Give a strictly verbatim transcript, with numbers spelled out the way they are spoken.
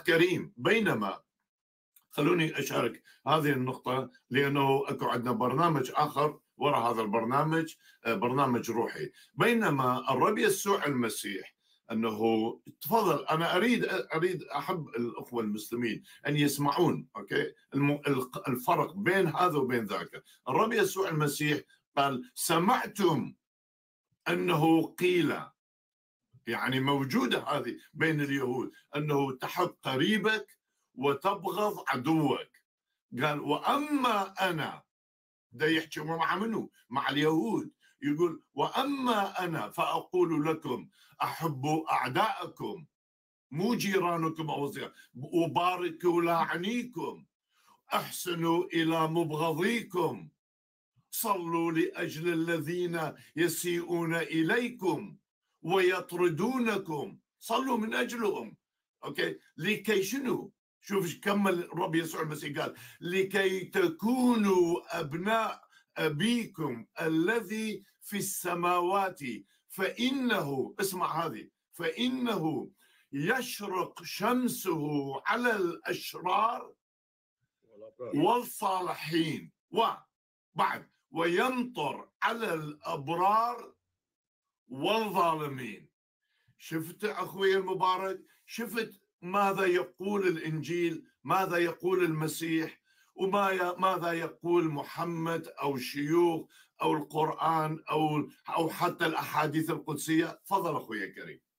كريم، بينما خلوني أشارك هذه النقطة لأنه أكو عندنا برنامج آخر وراء هذا البرنامج، برنامج روحي. بينما الرب يسوع المسيح أنه تفضل، أنا أريد أريد أحب الأخوة المسلمين أن يسمعون أوكي الفرق بين هذا وبين ذاك. الرب يسوع المسيح قال سمعتم أنه قيل، يعني موجودة هذه بين اليهود، أنه تحب قريبك وتبغض عدوك. قال وأما أنا، ده يحكي مع منو؟ مع اليهود. يقول وأما أنا فأقول لكم أحبوا أعداءكم، مو جيرانكم أو زيار، وباركوا لاعنيكم، أحسنوا إلى مبغضيكم، صلوا لأجل الذين يسيئون إليكم ويطردونكم، صلوا من أجلهم. أوكي، لكي شنو؟ شوف كمل الرب يسوع المسيح قال لكي تكونوا أبناء أبيكم الذي في السماوات، فإنه، اسمع هذه، فإنه يشرق شمسه على الأشرار والصالحين، وبعد ويمطر على الأبرار والظالمين. شفت أخوي المبارك؟ شفت ماذا يقول الإنجيل، ماذا يقول المسيح، وماذا يقول محمد أو الشيوخ أو القرآن أو أو حتى الأحاديث القدسية؟ تفضل أخوي كريم.